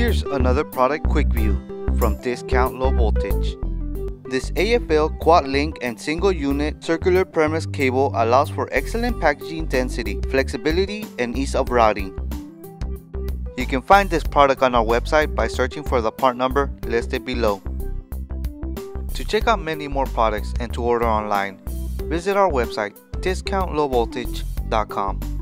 Here's another product quick view from Discount Low Voltage. This AFL quad link and single unit circular premise cable allows for excellent packaging density, flexibility, and ease of routing. You can find this product on our website by searching for the part number listed below. To check out many more products and to order online, visit our website discountlowvoltage.com.